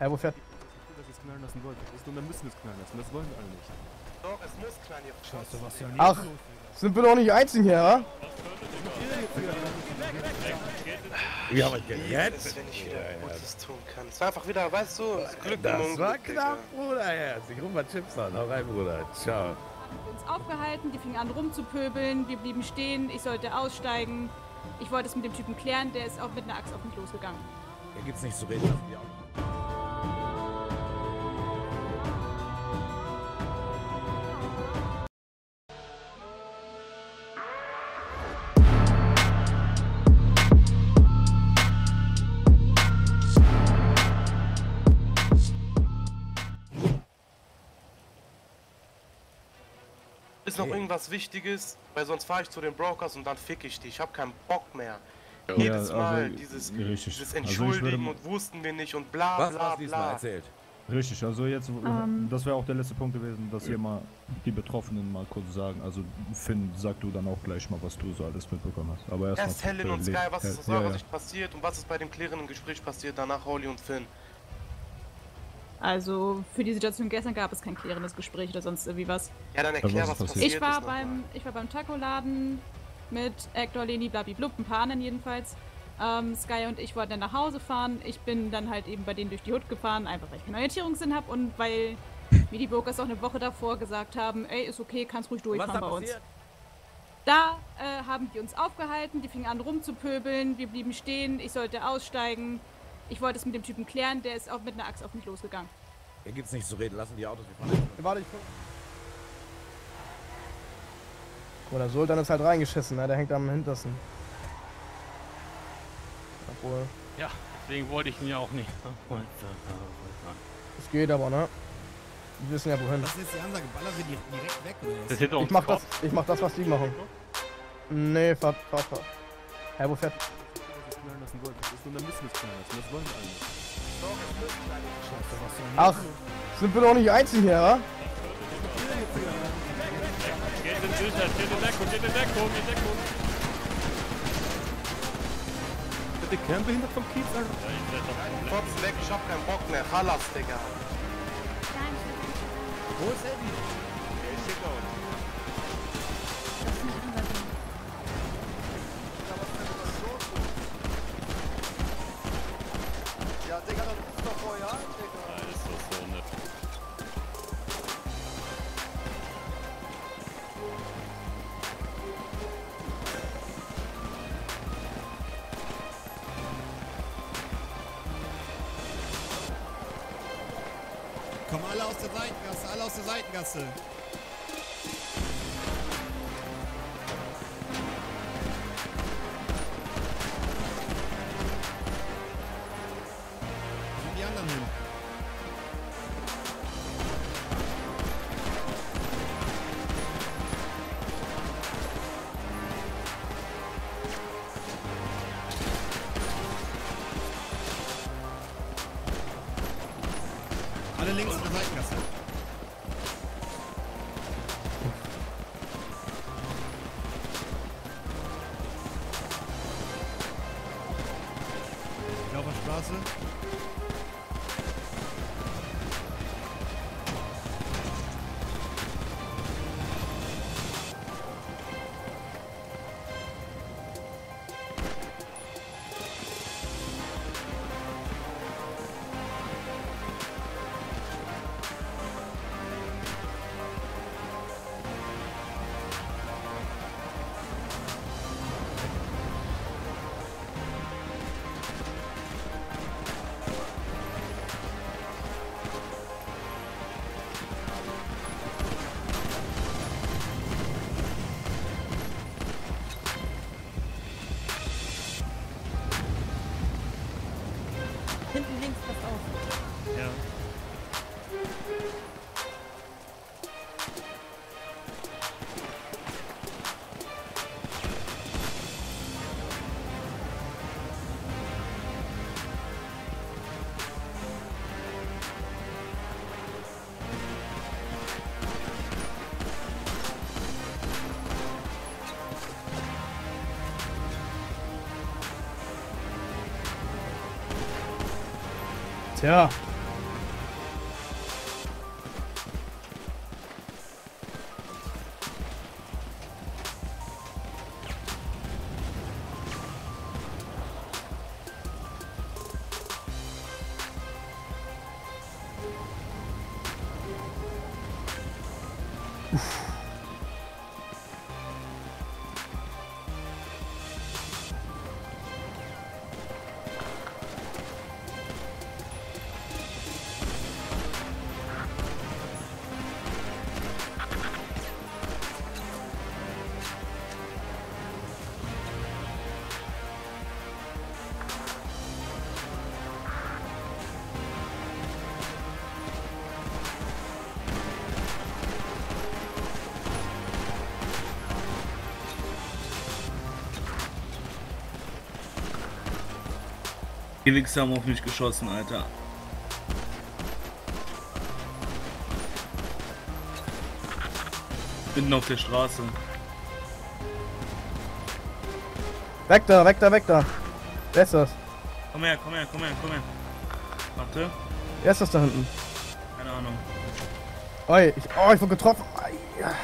Hä, wo fährt... Dass ich es knallen lassen wollte. Wir müssen es knallen lassen, das wollen wir alle nicht. Doch, es muss knallen, ihr Scheiße, was ja Ach, sind wir doch nicht die Einzigen hier, wa? Ja, was geht jetzt? Wenn ich wieder Gutes tun kann. Es war einfach wieder, weißt du, das Glück im Das Unglück, war knapp, Bruderherz. Ich ruf mal Chips an. Hau rein, Bruder. Ciao. Wir haben uns aufgehalten, die fingen an rumzupöbeln, wir blieben stehen, ich sollte aussteigen. Ich wollte es mit dem Typen klären, der ist auch mit einer Axt auf mich losgegangen. Hier gibt's nichts zu reden. Lassen die auch. Ist noch irgendwas Wichtiges? Weil sonst fahre ich zu den Brokers und dann fick ich die. Ich hab keinen Bock mehr. Ja, Jedes Mal also, dieses Entschuldigen und wussten wir nicht und bla Was bla hast du diesmal bla. erzählt? Richtig, also jetzt, das wäre auch der letzte Punkt gewesen, dass ihr mal die Betroffenen mal kurz sagen. Also Finn, sag du dann auch gleich mal, was du so alles mitbekommen hast. Aber Erst Helen und Sky, was ist aus ja, eurer Sicht passiert und was ist bei dem klärenden Gespräch passiert, danach Holly und Finn? Also für die Situation gestern gab es kein klärendes Gespräch oder sonst irgendwie was. Ja, dann erklär, was passiert ist. Ich war beim Taco-Laden mit Hector, Leni, blablablub, ein paar anderen jedenfalls. Sky und ich wollten dann nach Hause fahren. Ich bin dann halt eben bei denen durch die Hut gefahren, einfach weil ich keinen Orientierungssinn habe und weil mir die Brokers auch eine Woche davor gesagt haben, ey, ist okay, kannst ruhig durchfahren bei uns. Da haben die uns aufgehalten, die fingen an rumzupöbeln, wir blieben stehen, ich sollte aussteigen. Ich wollte es mit dem Typen klären, der ist auch mit einer Axt auf mich losgegangen. Hier gibt's nichts zu reden. Lassen die Autos, wir fahren. Warte, ich... Oder Sultan ist halt reingeschissen, ne? Der hängt am hintersten. Obwohl... Ja, deswegen wollte ich ihn ja auch nicht. Es geht aber, ne? Die wissen ja wohin. Was ist jetzt die Ansage? Ballern wir direkt weg, oder was? Das hinter uns Ich mach das, was die machen. Nee, fahr. Hä, wo fährt... knallen lassen wollte. Wir müssen es knallen lassen, das wollen wir alle nicht. Doch, es muss knallen, ihr Scheiße, was ja Ach, sind wir doch nicht die Einzigen hier, wa? Geht in Sicherheit, geht in Deckung. Der Kernbehindert vom Kiez, Alter. Trotz weg, ich hab keinen Bock mehr. Hallas, Digga. Wo ist Eddie? Der ist hier da unten. Ja, Digga, das ist doch royal, Digga. Das ist doch so nett. Kommen alle aus der Seitengasse, Wo sind die anderen hin? Alle links in der Seitengasse. Straße. Hinten links, passt auf. Ja. Tja, Die Wichser haben auf mich geschossen, Alter. Mitten auf der Straße. Weg da, weg da, weg da. Wer ist das? Komm her, komm her, komm her, komm her. Warte. Wer ist das da hinten? Keine Ahnung. Oi, ich wurde getroffen. Ai, ja.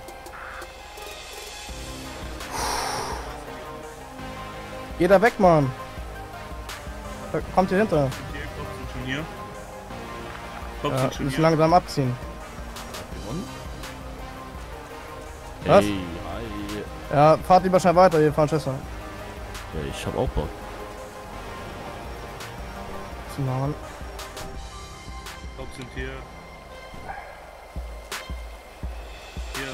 Geh da weg, Mann. Da kommt hier hinter. Hier, Kopf sind schon hier. Kopf Ja, sind schon müssen hier. langsam abziehen. Was? Hey, hi. Ja, fahrt lieber schnell weiter, ihr fahren Schüsse. Ja, ich hab auch Bock. Zu machen. Kopf sind hier. Hier.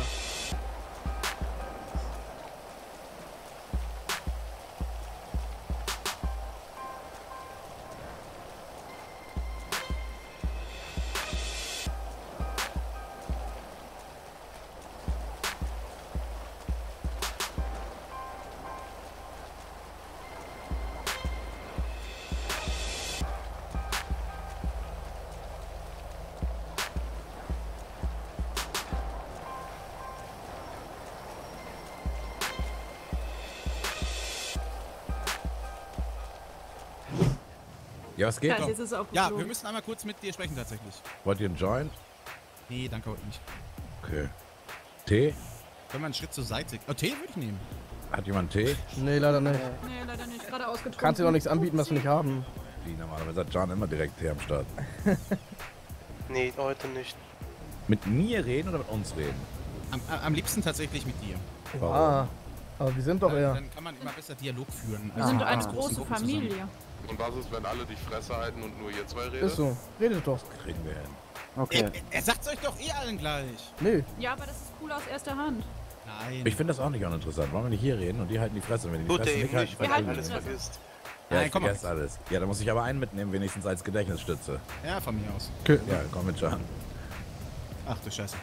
Ja, was geht Ja, doch? jetzt ist er Ja, aufgeflogen. wir müssen einmal kurz mit dir sprechen tatsächlich. Wollt ihr einen Joint? Nee, danke heute nicht. Okay. Tee? Können wir einen Schritt zur Seite? Oh, Tee würde ich nehmen. Hat jemand Tee? Nee, leider nicht. Nee, leider nicht. Gerade ausgetrunken. Kannst dir doch nichts anbieten, was wir nicht haben. Wie normalerweise hat John immer direkt Tee am Start. Nee, heute nicht. Mit mir reden oder mit uns reden? Am liebsten tatsächlich mit dir. Ah, aber wir sind doch eher. Dann kann man immer besser Dialog führen. Wir sind eine als große Gruppen Familie. zusammen. Und was ist, wenn alle die Fresse halten und nur ihr zwei redet? Ist so. Redet doch. Kriegen wir hin. Okay. Er sagt's euch doch eh allen gleich. Nee. Ja, aber das ist cool aus erster Hand. Nein. Ich finde das auch nicht uninteressant. Wollen wir nicht hier reden und die halten die Fresse? Wenn die Tut Fresse der nicht eben halten, nicht, weil Wir halten er alles die Fresse. vergisst. Ja, Nein, ich komm mal. vergesse alles. Ja, da muss ich aber einen mitnehmen, wenigstens als Gedächtnisstütze. Ja, von mir aus. Okay. Ja, komm mit John. Ach du Scheiße.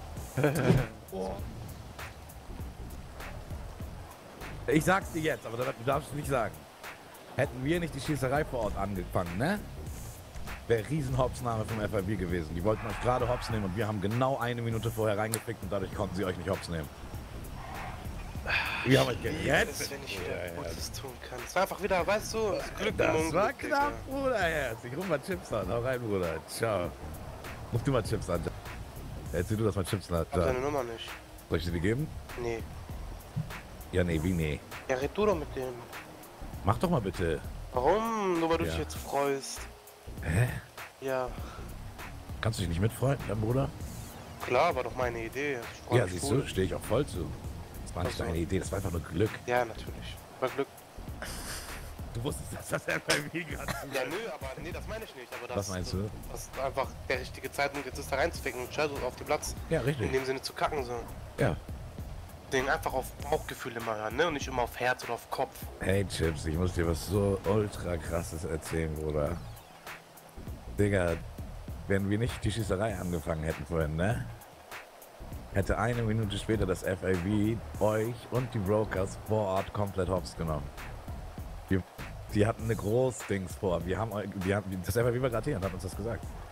Ich sag's dir jetzt, aber du darfst es nicht sagen. Hätten wir nicht die Schießerei vor Ort angefangen, ne? Wäre Riesenhopsnahme vom FIB gewesen. Die wollten euch gerade hops nehmen und wir haben genau 1 Minute vorher reingefickt und dadurch konnten sie euch nicht hops nehmen. Wir haben euch gerettet. Das, wenn ich wieder Gutes tun kann. Es war einfach wieder, weißt du, das Glück im Das Unglück, war Digga. knapp, Bruderherz. Ich ruf mal Chips an. Hau rein, Bruder. Ciao. Ruf du mal Chips an. Erzähl du das mal Chips an. Ich hab deine Nummer nicht. Soll ich dir die geben? Nee. Ja, nee, wie nee? Ja, red du doch mit dem. Mach doch mal bitte. Warum? Nur weil du Ja. dich jetzt freust. Hä? Ja, Kannst du dich nicht mitfreuen, dein Bruder? klar, war doch meine Idee. Ich freu Ja, mich siehst voll. du, stehe ich auch voll zu. Das war nicht Ach so. deine Idee, das war einfach nur Glück. Ja, natürlich. War Glück. Du wusstest, dass das FIB gerade. Ja, nö, aber nee, das meine ich nicht. Aber das, Was meinst du? Das ist einfach der richtige Zeitpunkt, jetzt ist da reinzuficken und Scheiße auf den Platz. Ja, richtig. In dem Sinne zu kacken so. Ja. Den einfach auf Bauchgefühl immer hören, ne? Und nicht immer auf Herz oder auf Kopf. Hey Chips, ich muss dir was so ultra krasses erzählen, Bruder. Digga, wenn wir nicht die Schießerei angefangen hätten vorhin, ne? Hätte 1 Minute später das FIB euch und die Brokers vor Ort komplett hops genommen. Die hatten eine Großdings vor. Das FIB war gerade hier und hat uns das gesagt.